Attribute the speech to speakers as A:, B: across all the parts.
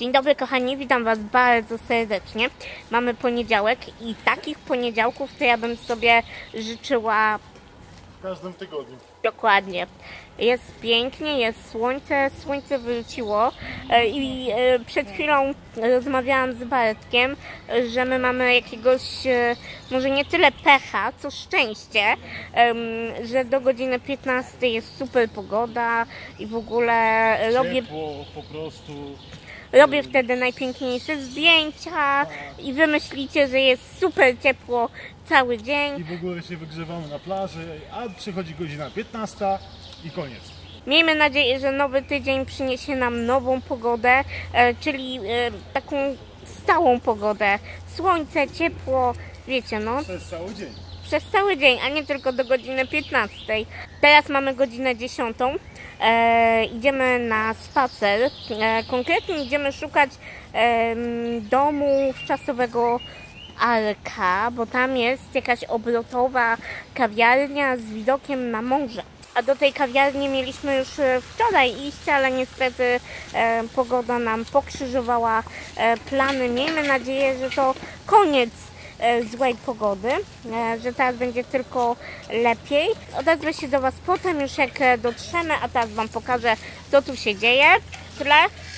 A: Dzień dobry kochani, witam Was bardzo serdecznie. Mamy poniedziałek i takich poniedziałków to ja bym sobie życzyła
B: w każdym tygodniu.
A: Dokładnie. Jest pięknie, jest słońce wróciło i przed chwilą rozmawiałam z Bartkiem, że my mamy jakiegoś, może nie tyle pecha, co szczęście, że do godziny 15 jest super pogoda i w ogóle
B: Ciepło, po prostu.
A: Robię wtedy najpiękniejsze zdjęcia i wy myślicie, że jest super ciepło cały dzień.
B: I w ogóle się wygrzewamy na plaży, a przychodzi godzina 15 i koniec.
A: Miejmy nadzieję, że nowy tydzień przyniesie nam nową pogodę, czyli taką stałą pogodę. Słońce, ciepło, wiecie no.
B: Przez cały dzień.
A: Przez cały dzień, a nie tylko do godziny 15. Teraz mamy godzinę 10. Idziemy na spacer. Konkretnie idziemy szukać domu wczasowego Arka, bo tam jest jakaś obrotowa kawiarnia z widokiem na morze. A do tej kawiarni mieliśmy już wczoraj iść, ale niestety pogoda nam pokrzyżowała plany. Miejmy nadzieję, że to koniec złej pogody, że teraz będzie tylko lepiej. Odezwę się do Was potem już jak dotrzemy, a teraz Wam pokażę, co tu się dzieje. Tyle.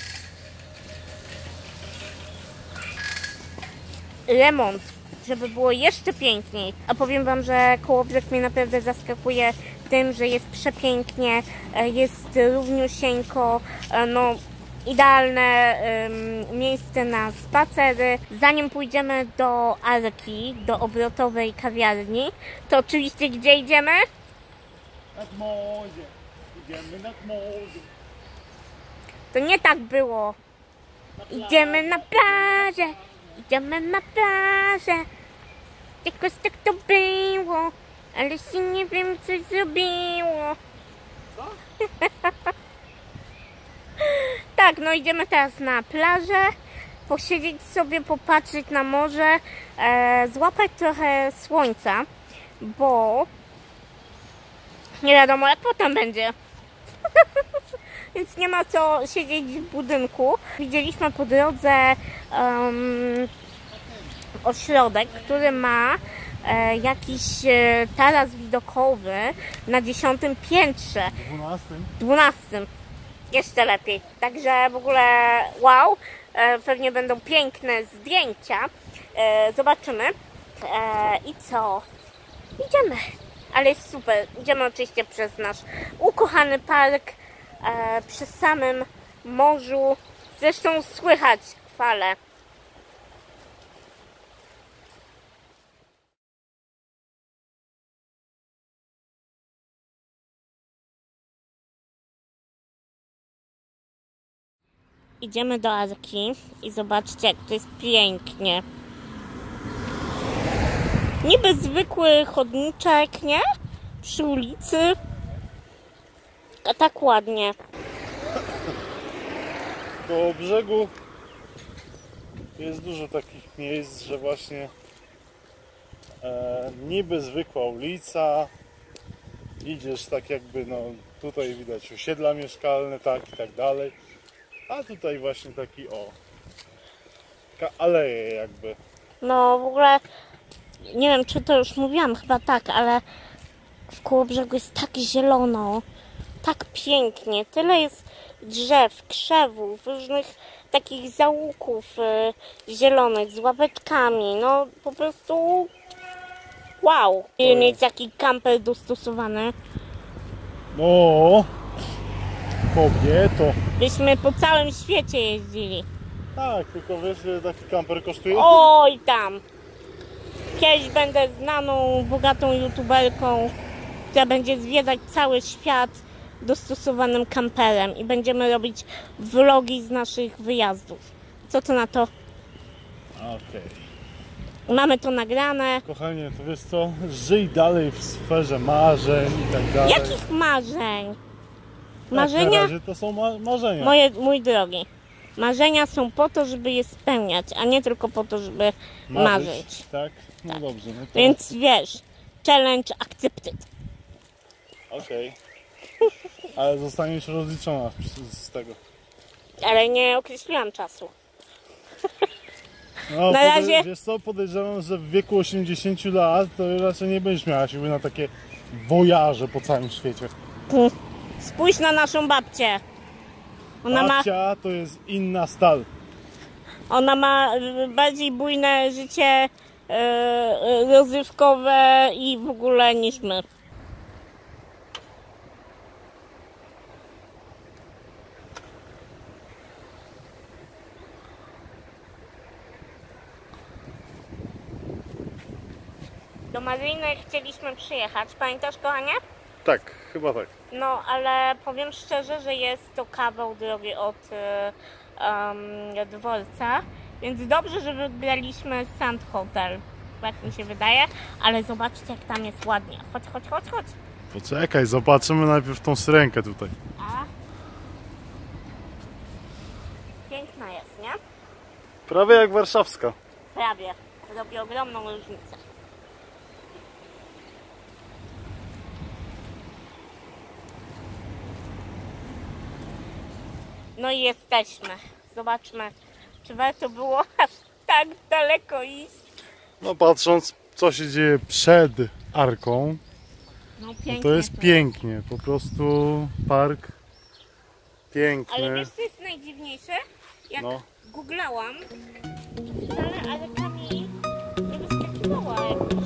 A: Remont, żeby było jeszcze piękniej. A powiem Wam, że Kołobrzeg mnie naprawdę zaskakuje tym, że jest przepięknie, jest równiusieńko, no idealne miejsce na spacery. Zanim pójdziemy do Arki, do obrotowej kawiarni, to oczywiście gdzie idziemy?
B: Nad morze. Idziemy nad morze.
A: To nie tak było. Idziemy na plażę. Idziemy na plażę. Jakoś tak to było, ale się nie wiem co zrobiło.
B: Co?
A: Tak, no idziemy teraz na plażę, posiedzieć sobie, popatrzeć na morze, złapać trochę słońca, bo nie wiadomo jak potem będzie. Więc nie ma co siedzieć w budynku. Widzieliśmy po drodze ośrodek, który ma jakiś taras widokowy na 10. piętrze. 12. Jeszcze lepiej. Także w ogóle wow. Pewnie będą piękne zdjęcia. Zobaczymy. I co? Idziemy. Ale jest super. Idziemy oczywiście przez nasz ukochany park. Przy samym morzu. Zresztą słychać fale. Idziemy do Arki i zobaczcie jak to jest pięknie. Niby zwykły chodniczek, nie? Przy ulicy. A tak ładnie.
B: Koło brzegu jest dużo takich miejsc, że właśnie niby zwykła ulica. Idziesz tak jakby, no tutaj widać osiedla mieszkalne, tak i tak dalej. A tutaj właśnie taki taka aleje jakby.
A: No w ogóle nie wiem czy to już mówiłam, chyba tak, ale w Kołobrzegu jest tak zielono, tak pięknie, tyle jest drzew, krzewów, różnych takich zaułków zielonych z ławeczkami, no po prostu wow. Mieć taki kamper dostosowany.
B: No, kobieto.
A: Byśmy po całym świecie jeździli.
B: Tak, tylko wiesz, że taki kamper kosztuje?
A: Oj tam! Kiedyś będę znaną, bogatą youtuberką, która będzie zwiedzać cały świat dostosowanym kamperem i będziemy robić vlogi z naszych wyjazdów. Co ty na to?
B: Okej.
A: Mamy to nagrane.
B: Kochanie, to wiesz co? Żyj dalej w sferze marzeń i tak dalej.
A: Jakich marzeń?
B: Marzenia? Na razie to są marzenia.
A: Mój drogi, marzenia są po to, żeby je spełniać, a nie tylko po to, żeby marzyć.
B: Tak? No tak. Dobrze. No to...
A: Więc wiesz, challenge accepted.
B: Okej. Ale zostaniesz rozliczona z tego.
A: Ale nie określiłam czasu.
B: No,
A: Na razie-
B: wiesz co, podejrzewam, że w wieku 80 lat to raczej nie będziesz miała siły na takie wojaże po całym świecie.
A: Spójrz na naszą babcię.
B: Babcia to jest inna stal.
A: Ona ma bardziej bujne życie rozrywkowe i w ogóle niż my. Do Maryjny chcieliśmy przyjechać. Pamiętasz, kochanie?
B: Tak, chyba tak.
A: No, ale powiem szczerze, że jest to kawał drogi od dworca, więc dobrze, że wybraliśmy Sand Hotel, tak mi się wydaje, ale zobaczcie, jak tam jest ładnie. Chodź, chodź, chodź, chodź.
B: Poczekaj, zobaczymy najpierw tą syrenkę tutaj.
A: A? Piękna jest, nie?
B: Prawie jak warszawska.
A: Prawie. Robi ogromną różnicę. No i jesteśmy. Zobaczmy, czy warto było aż tak daleko iść.
B: No patrząc, co się dzieje przed arką,
A: No
B: no
A: pięknie.
B: to jest pięknie. Po prostu park piękny.
A: Ale wiesz, co jest najdziwniejsze? Jak
B: No.
A: googlałam, wcale arkami nie wyskakiwała jakoś.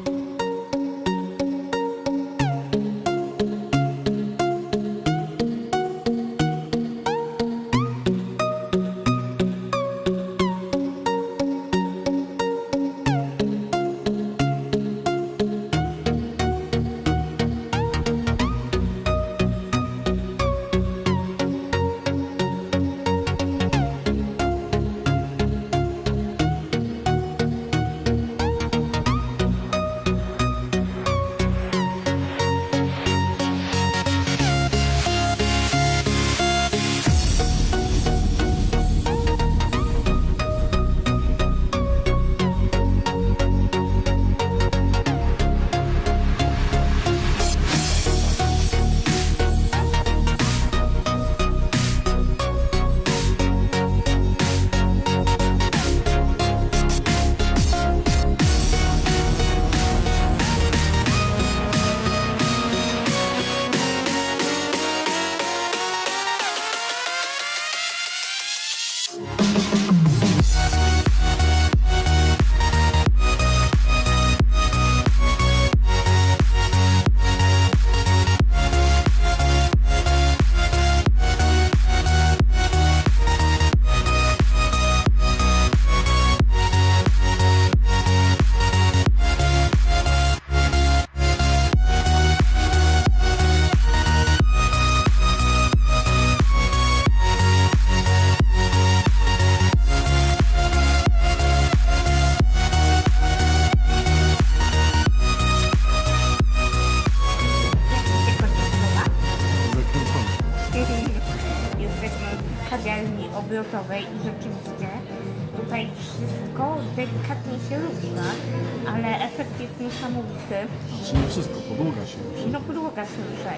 A: Jesteśmy w kawiarni obrotowej i rzeczywiście tutaj wszystko delikatnie się rusza, ale efekt jest niesamowity.
B: Znaczy nie wszystko, podłoga się już.
A: No podłoga się rusza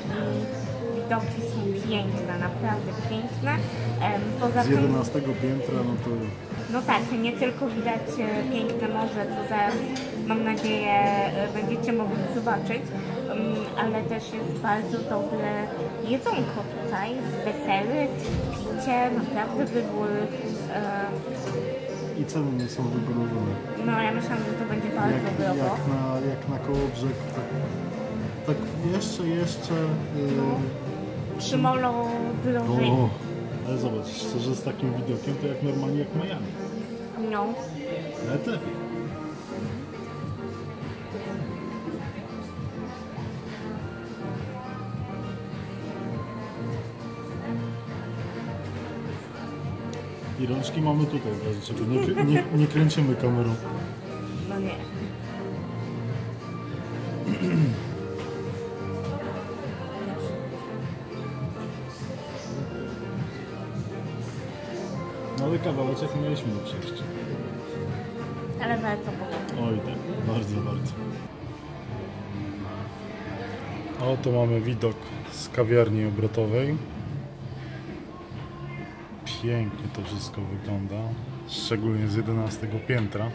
A: i widoki są piękne, naprawdę piękne. Poza
B: Z
A: tym,
B: 11 piętra, no to...
A: no tak, nie tylko widać piękne morze, to zaraz mam nadzieję będziecie mogli zobaczyć, ale też jest bardzo dobre jedzonko tutaj, desery, picie, naprawdę wybór.
B: I ceny nie są wygórowane.
A: No ja myślałam, że to będzie bardzo drogo.
B: Jak na Kołobrzeg, tak jeszcze...
A: Przy molu drożej.
B: O, ale zobacz, szczerze z takim widokiem to jak normalnie jak Miami.
A: No.
B: Nawet lepiej. I rączki mamy tutaj, w razie czego nie kręcimy kamerą.
A: No nie.
B: No ale kawałeczek mieliśmy na przejście.
A: Ale warto było.
B: Oj tak, bardzo, bardzo. Oto mamy widok z kawiarni obrotowej. Pięknie to wszystko wygląda, szczególnie z 11 piętra.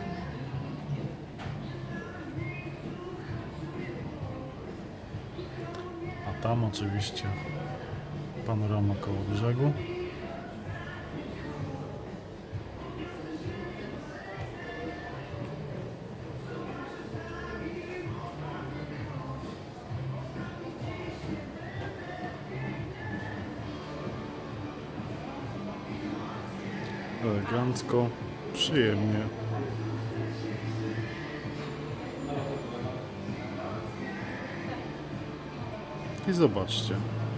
B: A tam oczywiście panorama koło brzegu. Elegancko, przyjemnie. I zobaczcie.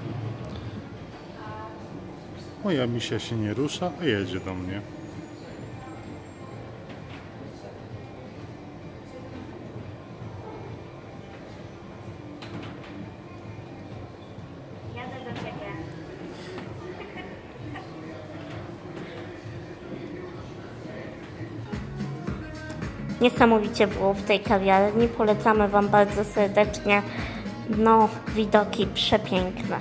B: Moja misia się nie rusza, a jedzie do mnie.
A: Jadę do ciebie. Niesamowicie było w tej kawiarni. Polecamy Wam bardzo serdecznie. No, widoki przepiękne.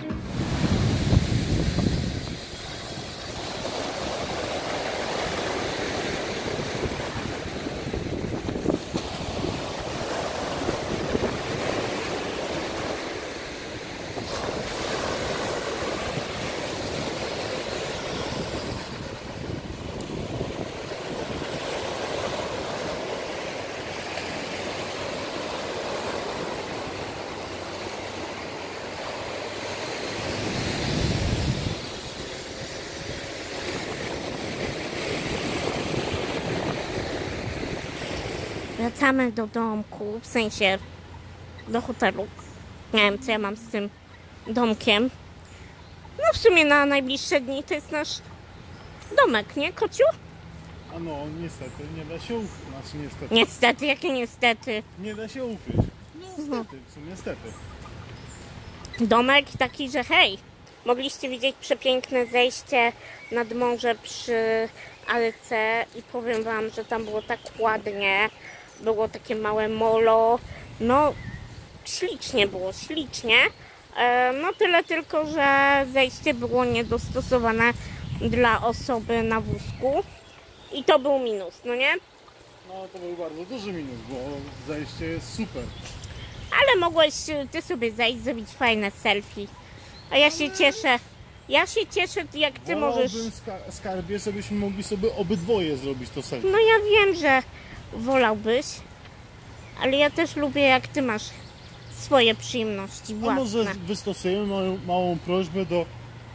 A: Wracamy do domku, w sensie do hotelu. Nie wiem, co ja mam z tym domkiem. No w sumie na najbliższe dni to jest nasz domek, nie, kociu?
B: A no, niestety nie da się ukryć. Znaczy niestety.
A: Niestety, jakie niestety.
B: Nie da się ukryć. No niestety, w sumie niestety.
A: Domek taki, że hej, mogliście widzieć przepiękne zejście nad morze przy Arce i powiem Wam, że tam było tak ładnie. Było takie małe molo. No, ślicznie było, ślicznie. No tyle tylko, że zejście było niedostosowane dla osoby na wózku. I to był minus, no nie?
B: No to był bardzo duży minus, bo zejście jest super.
A: Ale mogłeś Ty sobie zejść, zrobić fajne selfie. A ja się cieszę. Ja się cieszę, jak Ty możesz...
B: Skarbie, żebyśmy mogli sobie obydwoje zrobić to selfie.
A: No ja wiem, że wolałbyś. Ale ja też lubię, jak Ty masz swoje przyjemności
B: A
A: własne.
B: może wystosujemy małą prośbę do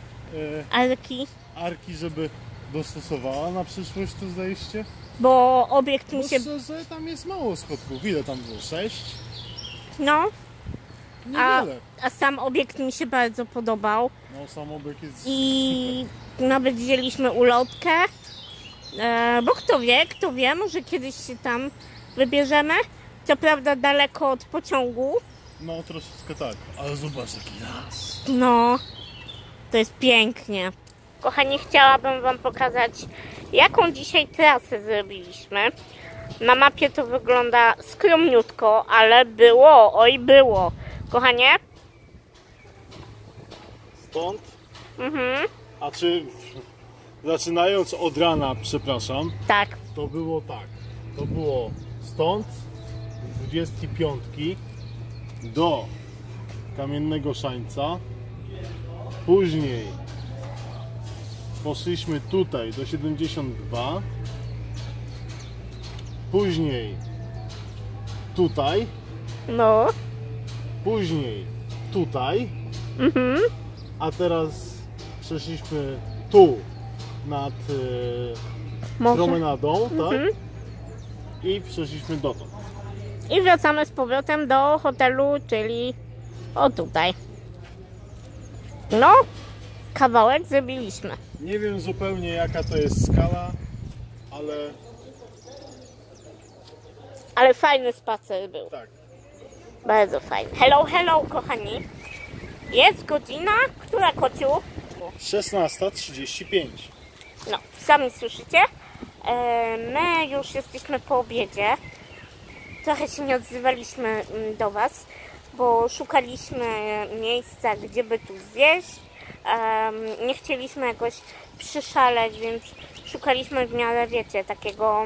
A: Arki,
B: żeby dostosowała na przyszłość to zejście?
A: bo obiekt mi się...
B: Że tam jest mało schodków. Ile tam było? 6?
A: No,
B: Niewiele.
A: a sam obiekt mi się bardzo podobał.
B: No sam obiekt jest...
A: I nawet wzięliśmy ulotkę. Bo kto wie, może kiedyś się tam wybierzemy. Co prawda daleko od pociągu.
B: No troszeczkę tak, ale zobacz jaki las.
A: No, to jest pięknie. Kochani, chciałabym Wam pokazać, jaką dzisiaj trasę zrobiliśmy. Na mapie to wygląda skromniutko, ale było, oj było. Kochanie?
B: Stąd? A czy zaczynając od rana, przepraszam,
A: Tak.
B: to było tak. To było stąd z 25 do Kamiennego Szańca. Później poszliśmy tutaj do 72. Później tutaj.
A: No.
B: Później tutaj. A teraz przeszliśmy tu nad promenadą, tak? I przeszliśmy dotąd.
A: I wracamy z powrotem do hotelu, czyli o tutaj. No, kawałek zrobiliśmy.
B: Nie wiem zupełnie jaka to jest skala,
A: ale fajny spacer był.
B: tak.
A: Bardzo fajny. Hello, hello, kochani. Jest godzina, która, kociu?
B: 16:35.
A: No, sami słyszycie. My już jesteśmy po obiedzie. Trochę się nie odzywaliśmy do Was, bo szukaliśmy miejsca, gdzie by tu zjeść. Nie chcieliśmy jakoś przyszaleć, więc szukaliśmy w miarę, wiecie, takiego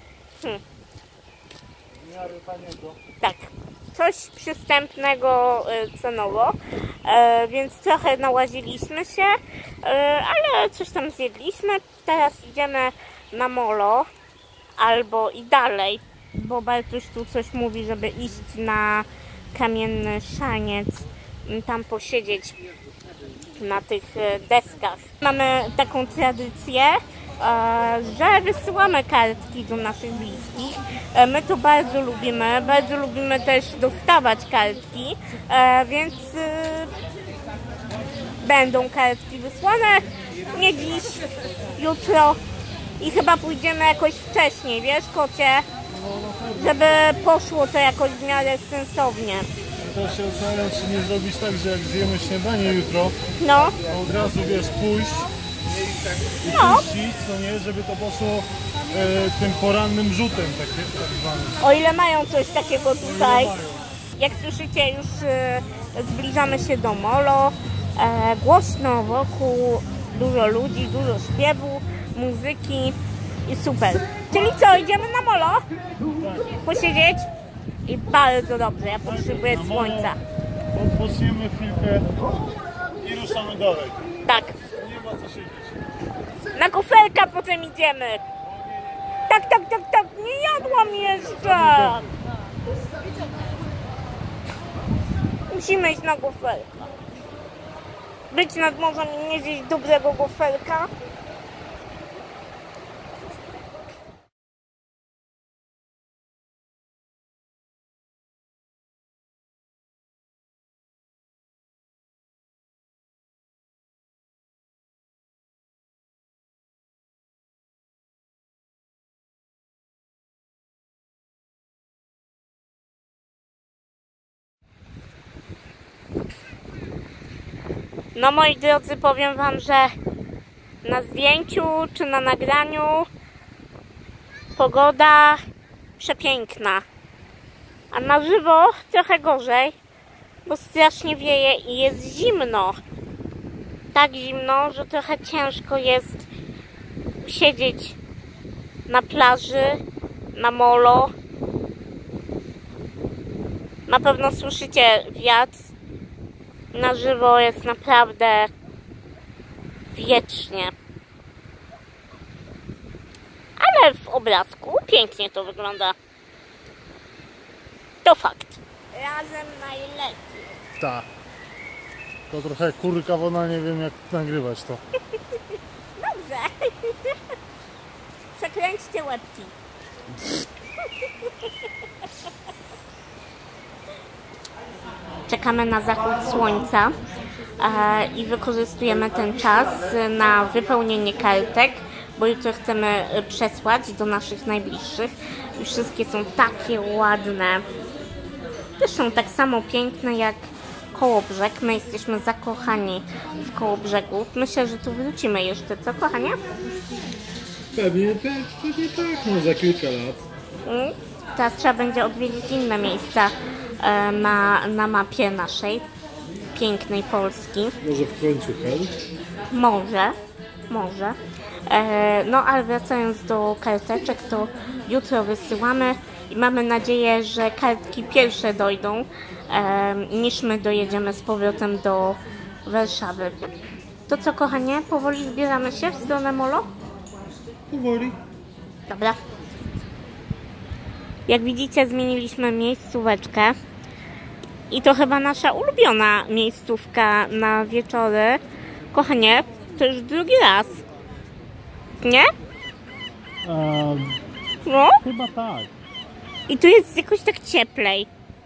B: W miarę taniego.
A: tak, coś przystępnego cenowo, więc trochę nałaziliśmy się, ale coś tam zjedliśmy. Teraz idziemy na molo albo i dalej, bo Bartuś tu coś mówi, żeby iść na kamienny szaniec, tam posiedzieć na tych deskach. Mamy taką tradycję, że wysyłamy kartki do naszych bliskich. My to bardzo lubimy też dostawać kartki, więc będą kartki wysłane, nie dziś, jutro i chyba pójdziemy jakoś wcześniej, wiesz, kocie, żeby poszło to jakoś w miarę sensownie.
B: To się zastanawiam, czy nie zrobić tak, że jak zjemy śniadanie jutro,
A: No,
B: to od razu, wiesz, pójść i
A: No.
B: puścić, no nie, żeby to poszło tym porannym rzutem, tak zwanym.
A: o ile mają coś takiego tutaj.
B: Mają.
A: Jak słyszycie, już zbliżamy się do molo. Głośno wokół, dużo ludzi, dużo śpiewu, muzyki i super. Czyli co, idziemy na molo? Posiedzieć? I bardzo dobrze, ja potrzebuję
B: Na molo.
A: słońca.
B: Odpoczniemy chwilkę i ruszamy dalej.
A: Tak,
B: Nie ma co siedzieć.
A: na kufelka potem idziemy. Tak, nie jadłam jeszcze. Musimy iść na gofelka. Być nad morzem i nie zjeść dobrego gofelka. No moi drodzy, powiem wam, że na zdjęciu czy na nagraniu pogoda przepiękna, a na żywo trochę gorzej, bo strasznie wieje i jest zimno. Tak zimno, że trochę ciężko jest siedzieć na plaży, na molo. Na pewno słyszycie wiatr. Na żywo jest naprawdę wiecznie. Ale w obrazku pięknie to wygląda. To fakt. Razem najlepiej.
B: Tak. To trochę kurka woda, nie wiem jak nagrywać to.
A: Dobrze. Przekręćcie łebki. Czekamy na zachód słońca i wykorzystujemy ten czas na wypełnienie kartek, bo jutro chcemy przesłać do naszych najbliższych. I wszystkie są takie ładne. Zresztą tak samo piękne jak Kołobrzeg. My jesteśmy zakochani w Kołobrzegu. Myślę, że tu wrócimy jeszcze, co kochanie?
B: Pewnie tak, no za kilka lat.
A: Teraz trzeba będzie odwiedzić inne miejsca na mapie naszej pięknej Polski.
B: Może w końcu Hel?
A: Może. No ale wracając do karteczek, to jutro wysyłamy i mamy nadzieję, że kartki pierwsze dojdą, niż my dojedziemy z powrotem do Warszawy. To co kochanie, powoli zbieramy się w stronę molo?
B: Powoli.
A: Dobra. Jak widzicie, zmieniliśmy miejscóweczkę i to chyba nasza ulubiona miejscówka na wieczory. Kochanie, to już drugi raz. Nie? No?
B: Chyba tak.
A: I tu jest jakoś tak cieplej.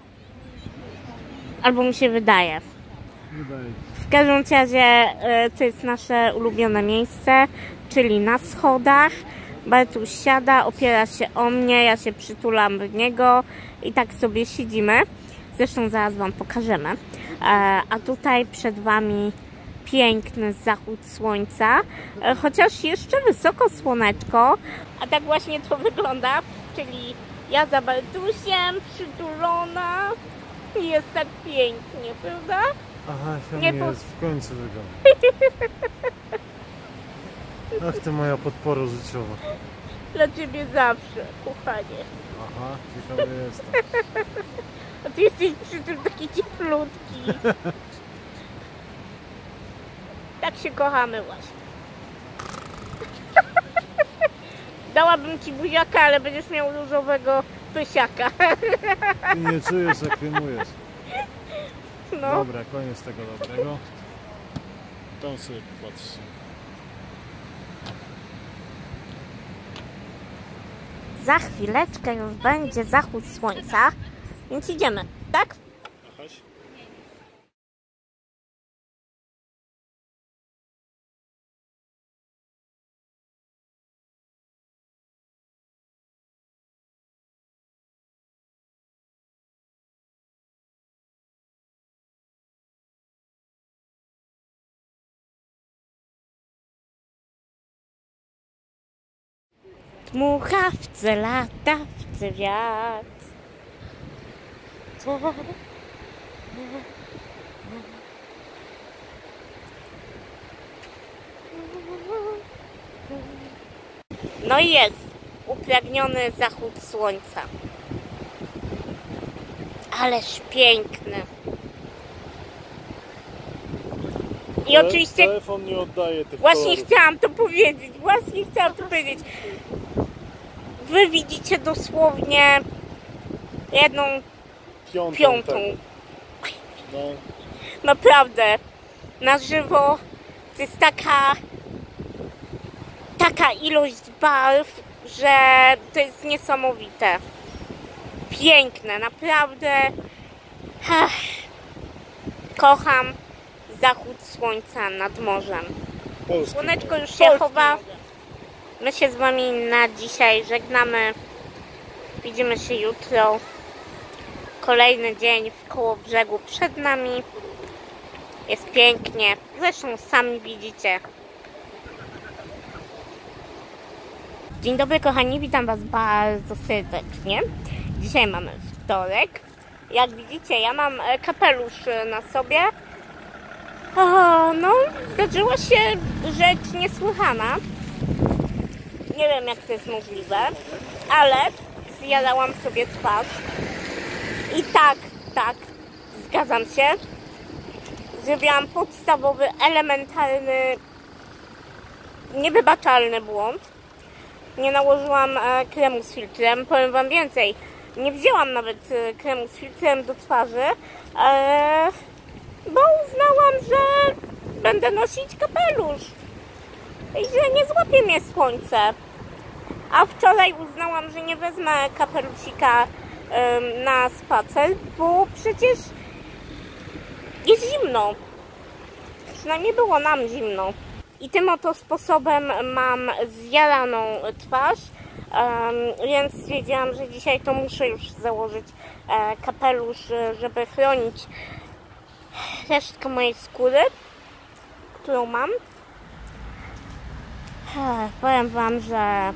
A: Albo mi się wydaje. W każdym razie to jest nasze ulubione miejsce, czyli na schodach. Bartuś siada, opiera się o mnie, ja się przytulam do niego i tak sobie siedzimy. Zresztą zaraz wam pokażemy. A tutaj przed wami piękny zachód słońca, chociaż jeszcze wysoko słoneczko. A tak właśnie to wygląda, czyli ja za Bartusiem przytulona i jest tak pięknie, prawda?
B: Aha,
A: Nie
B: jest
A: po-
B: w końcu wygląda. Ach ty moja podpora życiowa.
A: Dla ciebie zawsze, kochanie.
B: Aha, ciekawy jestem.
A: A ty jesteś przy tym taki cieplutki. Tak się kochamy właśnie. Dałabym ci buziaka, ale będziesz miał różowego pysiaka.
B: Ty nie czujesz, jak rymujesz.
A: No.
B: Dobra, koniec tego dobrego. Tam sobie patrzcie.
A: Za chwileczkę już będzie zachód słońca, więc idziemy, tak?
B: Chodź.
A: Dmuchawce, latawce, wiatr. No i jest upragniony zachód słońca. Ależ piękny. I oczywiście
B: Telefon nie oddaje tych
A: właśnie
B: kolorów.
A: chciałam to powiedzieć, Wy widzicie dosłownie jedną piątą.
B: Tego. No,
A: Naprawdę, na żywo to jest taka ilość barw, że to jest niesamowite. Piękne, naprawdę. Kocham zachód słońca nad morzem.
B: polski.
A: Słoneczko już się chowa. My się z wami na dzisiaj żegnamy. Widzimy się jutro. Kolejny dzień w Kołobrzegu przed nami. Jest pięknie. Zresztą sami widzicie. Dzień dobry kochani, witam was bardzo serdecznie. Dzisiaj mamy wtorek. Jak widzicie, ja mam kapelusz na sobie. No, zdarzyła się rzecz niesłychana. Nie wiem, jak to jest możliwe, ale zjadałam sobie twarz. I tak, zgadzam się. Zrobiłam podstawowy, elementarny, niewybaczalny błąd. Nie nałożyłam kremu z filtrem. Powiem wam więcej. Nie wzięłam nawet kremu z filtrem do twarzy, bo uznałam, że będę nosić kapelusz i że nie złapie mnie słońce. A wczoraj uznałam, że nie wezmę kapelusika na spacer, bo przecież jest zimno. Przynajmniej było nam zimno. I tym oto sposobem mam zjaraną twarz, więc stwierdziłam, że dzisiaj to muszę już założyć kapelusz, żeby chronić resztkę mojej skóry, którą mam. Powiem wam, że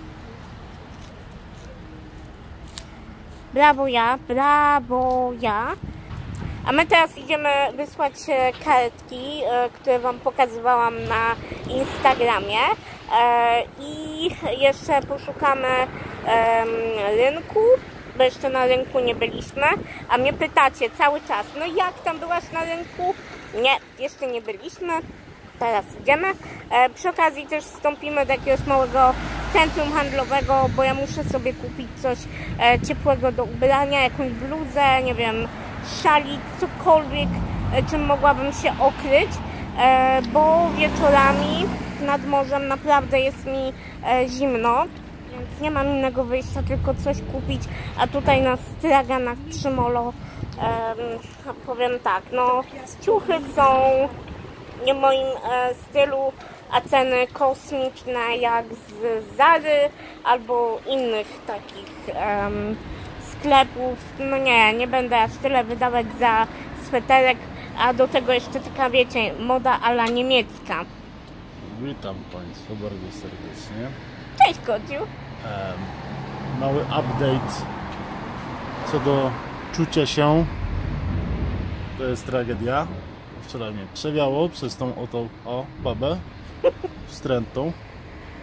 A: brawo ja. A my teraz idziemy wysłać kartki, które wam pokazywałam na Instagramie, i jeszcze poszukamy rynku, bo jeszcze na rynku nie byliśmy, a mnie pytacie cały czas, no jak tam byłaś na rynku? Nie, jeszcze nie byliśmy, teraz idziemy. Przy okazji też wstąpimy do jakiegoś małego centrum handlowego, bo ja muszę sobie kupić coś ciepłego do ubrania, jakąś bluzę, nie wiem, szalik, cokolwiek, czym mogłabym się okryć, bo wieczorami nad morzem naprawdę jest mi zimno, więc nie mam innego wyjścia, tylko coś kupić, a tutaj na straganach Trzymolo, powiem tak, no ciuchy są nie w moim stylu, a ceny kosmiczne jak z Zary albo innych takich sklepów. No nie będę aż tyle wydawać za sweterek, a do tego jeszcze taka, wiecie, moda a la niemiecka.
B: Witam Państwa bardzo serdecznie.
A: Cześć Kociu!
B: Mały update co do czucia się. To jest tragedia. Wczoraj mnie przewiało przez tą oto babę wstrętną.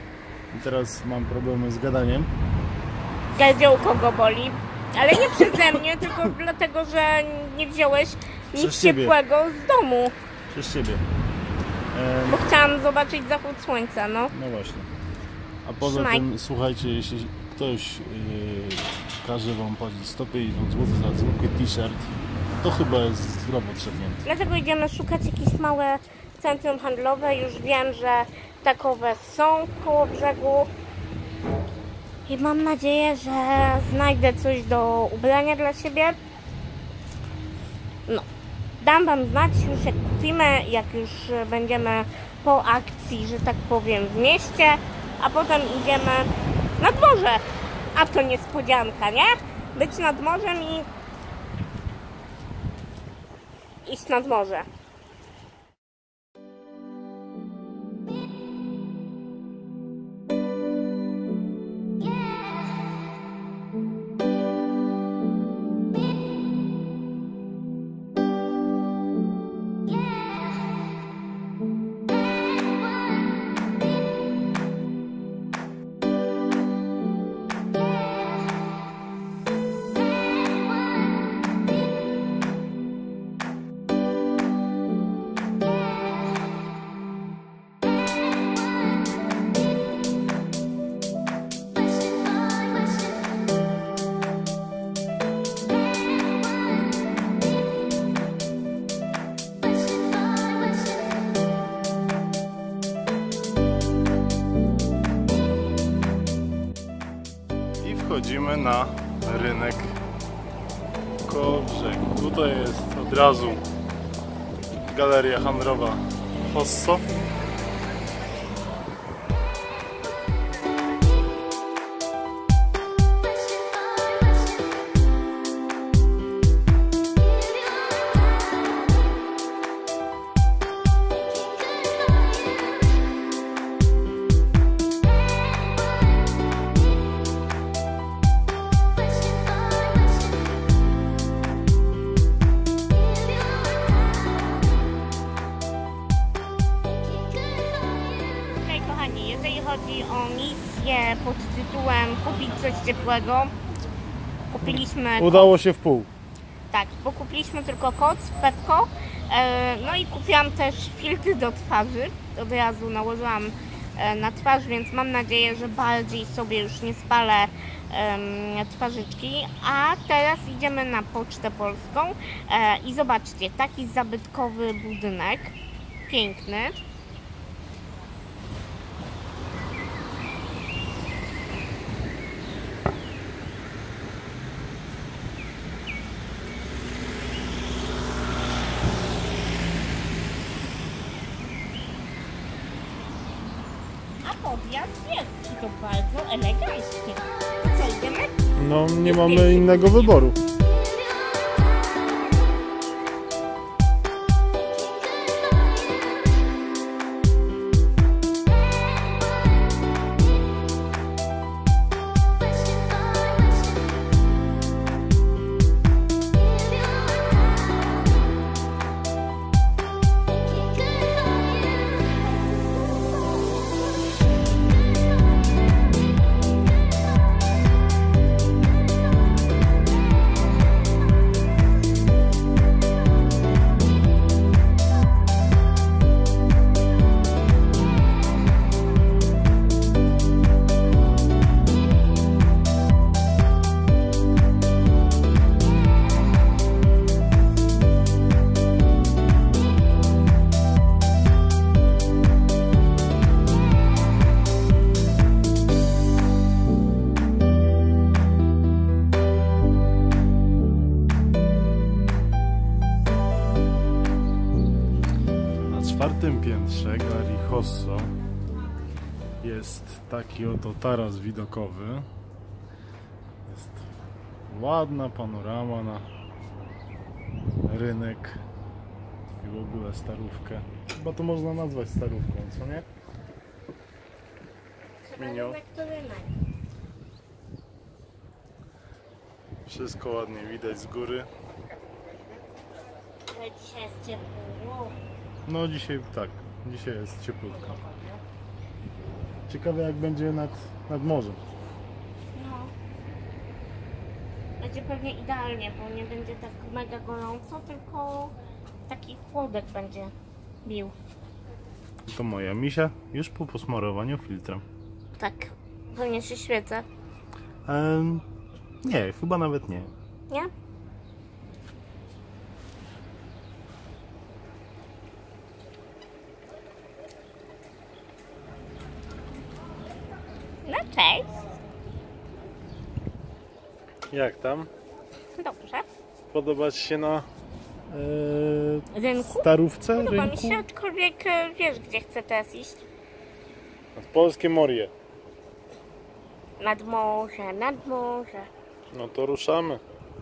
B: I teraz mam problemy z gadaniem.
A: Gardziołko go boli, ale nie przeze mnie, tylko dlatego, że nie wziąłeś nic ciepłego z domu.
B: Przez ciebie.
A: Bo chciałam zobaczyć zachód słońca, no.
B: No właśnie. A poza tym, słuchajcie, jeśli ktoś każe wam płacić 150 zł za zwykły t-shirt, to chyba jest zdrowo trzepnięty.
A: Dlatego idziemy szukać jakieś małe centrum handlowe. Już wiem, że takowe są koło brzegu. I mam nadzieję, że znajdę coś do ubrania dla siebie. No. Dam wam znać już jak kupimy, jak już będziemy po akcji, że tak powiem, w mieście. A potem idziemy nad morze. A to niespodzianka, nie? Być nad morzem i iść nad morze.
B: Wchodzimy na rynek koło brzegu. Tutaj jest od razu galeria handlowa Hosso.
A: Jeżeli chodzi o misję pod tytułem kupić coś ciepłego, kupiliśmy...
B: Udało się w pół.
A: Tak, bo kupiliśmy tylko koc, Pepko, no i kupiłam też filtry do twarzy, od razu nałożyłam na twarz, więc mam nadzieję, że bardziej sobie już nie spalę twarzyczki. A teraz idziemy na Pocztę Polską i zobaczcie, taki zabytkowy budynek, piękny. Podjazd jest i to bardzo elegancki. To co, idziemy?
B: No, nie mamy innego wyboru. czwartym piętrze Galerii Hosso jest taki oto taras widokowy. Jest ładna panorama na rynek i w ogóle starówkę. Chyba to można nazwać starówką, co nie? Minio. Wszystko ładnie widać z góry.
A: Ale dzisiaj jest ciepło.
B: No dzisiaj tak, dzisiaj jest cieplutko. Ciekawe jak będzie nad morzem.
A: No. Będzie pewnie idealnie, bo nie będzie tak mega gorąco, tylko taki chłodek będzie bił.
B: To moja misia już po posmarowaniu filtrem.
A: Tak, pewnie się świecę.
B: Nie, chyba nawet nie.
A: Nie? No cześć.
B: Jak tam?
A: Dobrze.
B: Podoba Ci się na
A: Rynku?
B: starówce?
A: Podoba mi
B: Rynku?
A: się, aczkolwiek wiesz, gdzie chcę teraz iść.
B: Nad Polskie Morie.
A: Nad morze, nad morze.
B: No to ruszamy.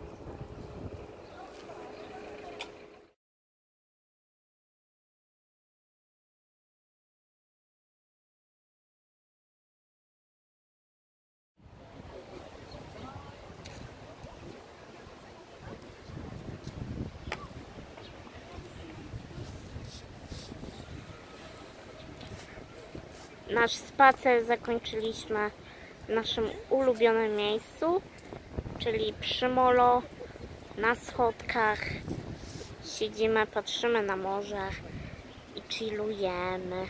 A: Nasz spacer zakończyliśmy w naszym ulubionym miejscu, czyli przy molo, na schodkach. Siedzimy, patrzymy na morze i chillujemy.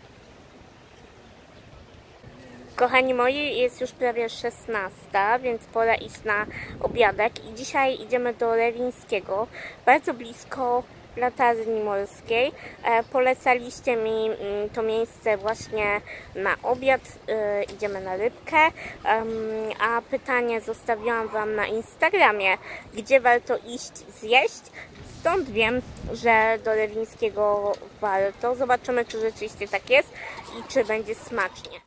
A: Kochani moi, jest już prawie 16, więc pora iść na obiadek i dzisiaj idziemy do Rewińskiego, bardzo blisko latarni morskiej. Polecaliście mi to miejsce właśnie na obiad, idziemy na rybkę, a pytanie zostawiłam Wam na Instagramie, gdzie warto iść zjeść. Stąd wiem, że do Rewińskiego warto. Zobaczymy, czy rzeczywiście tak jest i czy będzie smacznie.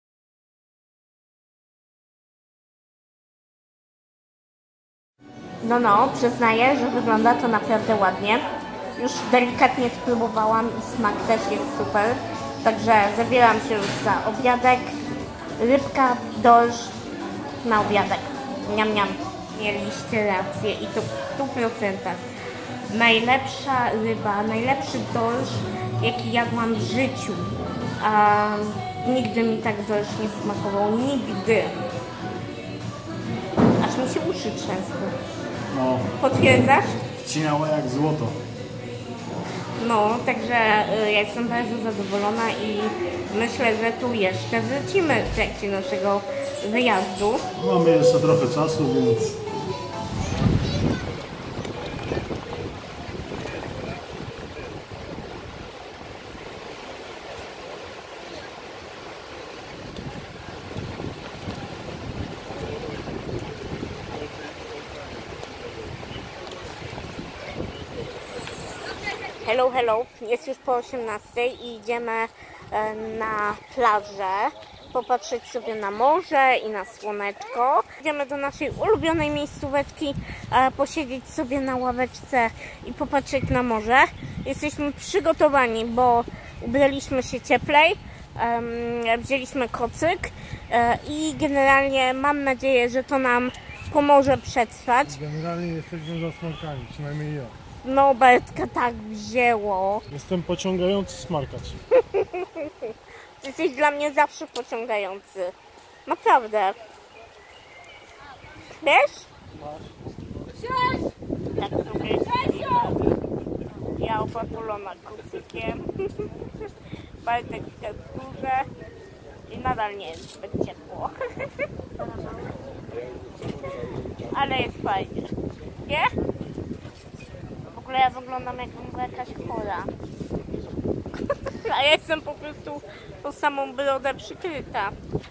A: No, przyznaję, że wygląda to naprawdę ładnie. Już delikatnie spróbowałam i smak też jest super. Także zabieram się już za obiadek. Rybka, dorsz na obiadek. Niam, niam. Mieliście rację i to w 100%. Najlepsza ryba, najlepszy dorsz, jaki jadłam w życiu. Nigdy mi tak dorsz nie smakował. Nigdy. Aż mi się uszy trzęsły.
B: No,
A: Potwierdzasz?
B: wcinało jak złoto.
A: No, także ja jestem bardzo zadowolona i myślę, że tu jeszcze wrócimy w trakcie naszego wyjazdu.
B: Mamy jeszcze trochę czasu, więc...
A: Hello, hello. Jest już po 18 i idziemy na plażę, popatrzeć sobie na morze i na słoneczko. Idziemy do naszej ulubionej miejscóweczki, posiedzieć sobie na ławeczce i popatrzeć na morze. Jesteśmy przygotowani, bo ubraliśmy się cieplej, wzięliśmy kocyk i generalnie mam nadzieję, że to nam pomoże przetrwać.
B: Generalnie jesteśmy zasmarkani, przynajmniej ja.
A: No, Bertka tak wzięło.
B: Jestem pociągający smarkacz.
A: Ty jesteś dla mnie zawsze pociągający. Naprawdę. Wiesz? Cześć! Tak sobie siedzimy. Ja opatulona kucykiem. Bartek w kapturze. I nadal nie jest zbyt ciepło. Ale jest fajnie. Nie? W ogóle ja wyglądam jakbym była jakaś chora. A ja jestem po prostu tą samą brodę przykryta.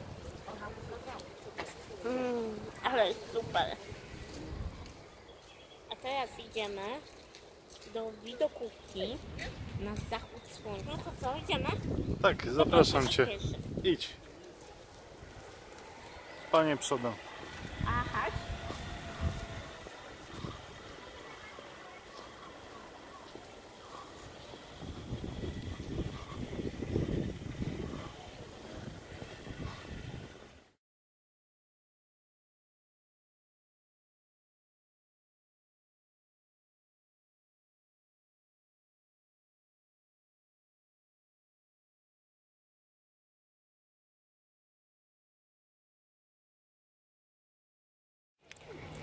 A: Ale jest super. A teraz idziemy do widokówki na zachód słońca. No to co, idziemy?
B: Tak, zapraszam Cię.
A: Pierwszy.
B: Idź. Panie przodem.
A: Aha.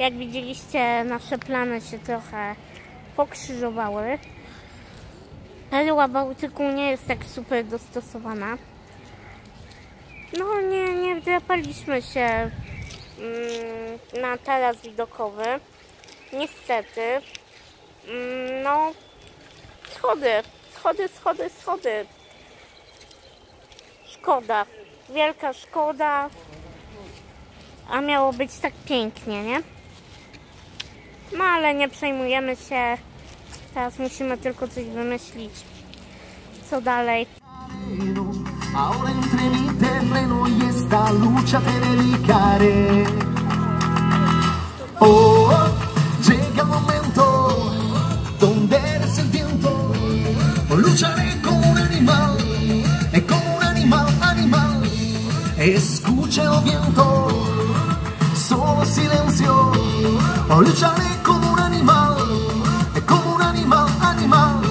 A: Jak widzieliście, nasze plany się trochę pokrzyżowały. Perła Bałtyku nie jest tak super dostosowana. No nie wdrapaliśmy się na taras widokowy. Niestety. No, schody. Szkoda. Wielka szkoda. A miało być tak pięknie, nie? No ale nie przejmujemy się. Teraz musimy tylko coś wymyślić. Co dalej?
C: Ahora entre mi terreno y esta lucha te dedicaré. Oh, llega el momento donde eres el viento. Lucharé como un animal, animal. Escucha el viento, solo silencio. Lucharé como un animal, animal.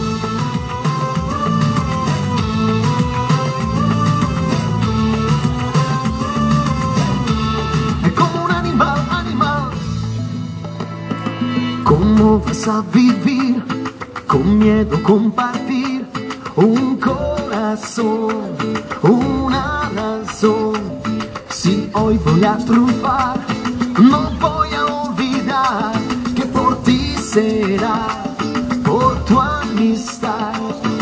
C: ¿Cómo vas a vivir con miedo compartir un corazón, una razón? Si hoy voy a triunfar, no voy a olvidar que por ti será, por tu amistad.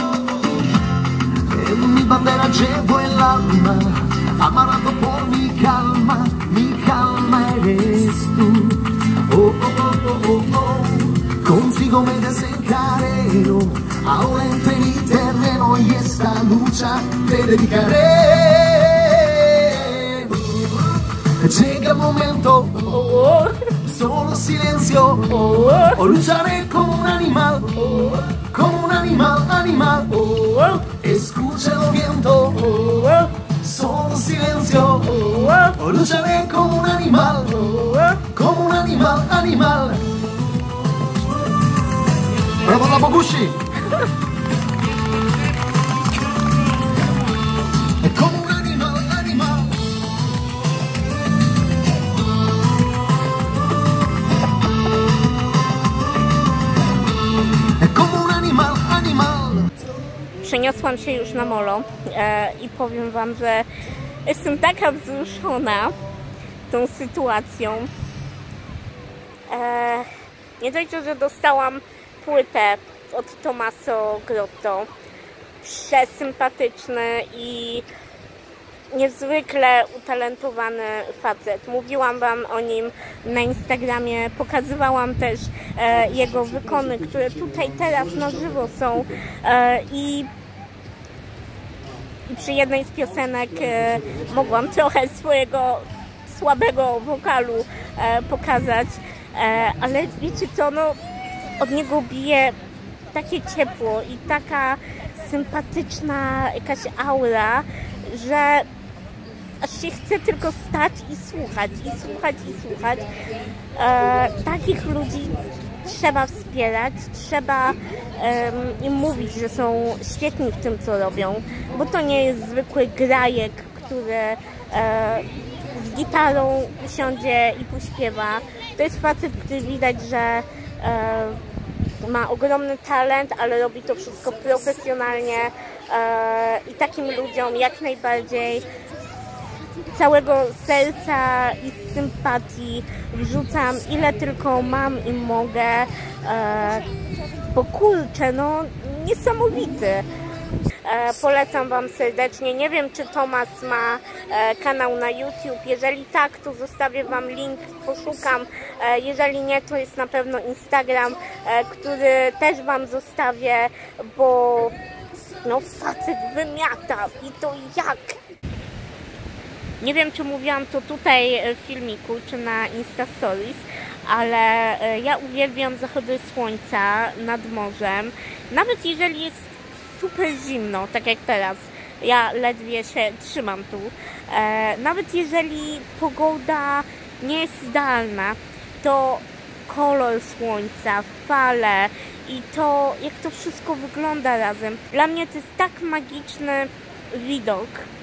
C: En mi bandera llevo el alma, amarrado por mi calma eres tú. Oh. Contigo me desencareno, ahora entre mi terreno y esta lucha te dedicaré. Llega el momento, solo silencio, lucharé como un animal, animal. Escucha el viento, solo silencio, lucharé como un animal, animal. Brawo dla Bogusi! Como un animal. Como un animal.
A: Przeniosłam się już na molo i powiem wam, że jestem taka wzruszona tą sytuacją. Nie dość, że dostałam płytę od Tommaso Grotto. Przesympatyczny i niezwykle utalentowany facet. Mówiłam wam o nim na Instagramie, pokazywałam też jego wykony, które tutaj teraz na żywo są i przy jednej z piosenek mogłam trochę swojego słabego wokalu pokazać, ale wiecie co, no od niego bije takie ciepło i taka sympatyczna jakaś aura, że aż się chce tylko stać i słuchać. Takich ludzi trzeba wspierać, trzeba im mówić, że są świetni w tym, co robią, bo to nie jest zwykły grajek, który z gitarą usiądzie i pośpiewa. To jest facet, który widać, że ma ogromny talent, ale robi to wszystko profesjonalnie i takim ludziom jak najbardziej całego serca i z sympatii wrzucam ile tylko mam i mogę, bo kurczę, no niesamowity. Polecam wam serdecznie. Nie wiem, czy Tomasz ma kanał na YouTube. Jeżeli tak, to zostawię wam link, poszukam. Jeżeli nie, to jest na pewno Instagram, który też wam zostawię, bo no facet wymiata i to jak. Nie wiem, czy mówiłam to tutaj w filmiku, czy na Insta Stories, ale ja uwielbiam zachody słońca nad morzem. Nawet jeżeli jest super zimno, tak jak teraz. Ja ledwie się trzymam tu. Nawet jeżeli pogoda nie jest idealna, to kolor słońca, fale i to, jak to wszystko wygląda razem. Dla mnie to jest tak magiczny widok.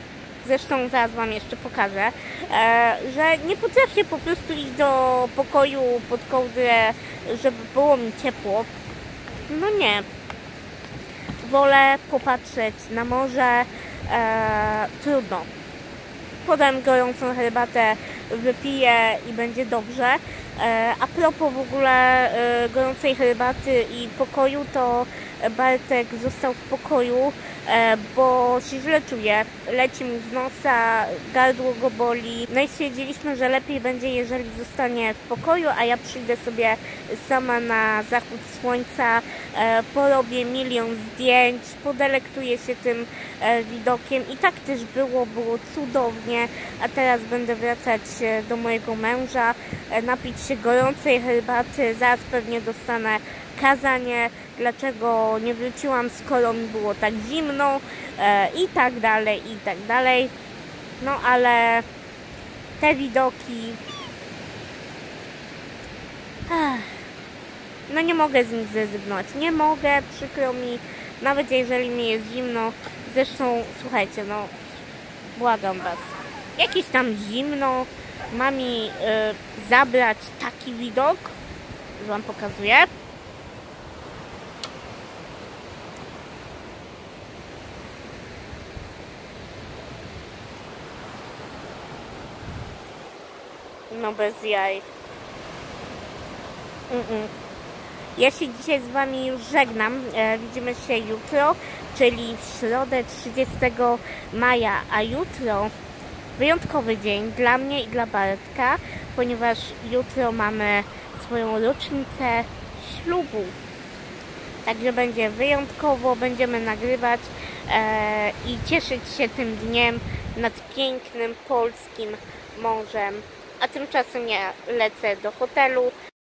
A: zresztą zaraz Wam jeszcze pokażę, że nie potrafię po prostu iść do pokoju pod kołdrę, żeby było mi ciepło. No nie. Wolę popatrzeć na morze, trudno. Podam gorącą herbatę, wypiję i będzie dobrze. A propos w ogóle gorącej herbaty i pokoju, to Bartek został w pokoju, bo się źle czuje, leci mu z nosa, gardło go boli. No i stwierdziliśmy, że lepiej będzie, jeżeli zostanie w pokoju, a ja przyjdę sobie sama na zachód słońca, porobię milion zdjęć, podelektuję się tym widokiem. I tak też było cudownie, a teraz będę wracać do mojego męża, napić się gorącej herbaty, zaraz pewnie dostanę kazanie, dlaczego nie wróciłam, skoro mi było tak zimno, i tak dalej, i tak dalej. No ale te widoki, no nie mogę z nich zrezygnować, nie mogę, przykro mi, nawet jeżeli mi jest zimno. Zresztą słuchajcie, no błagam Was, jakieś tam zimno ma mi zabrać taki widok, że Wam pokazuję. No bez jaj. Ja się dzisiaj z Wami już żegnam. Widzimy się jutro, czyli w środę 30 maja, a jutro wyjątkowy dzień dla mnie i dla Bartka, ponieważ jutro mamy swoją rocznicę ślubu. Także będzie wyjątkowo, będziemy nagrywać i cieszyć się tym dniem nad pięknym polskim morzem. A tymczasem ja lecę do hotelu.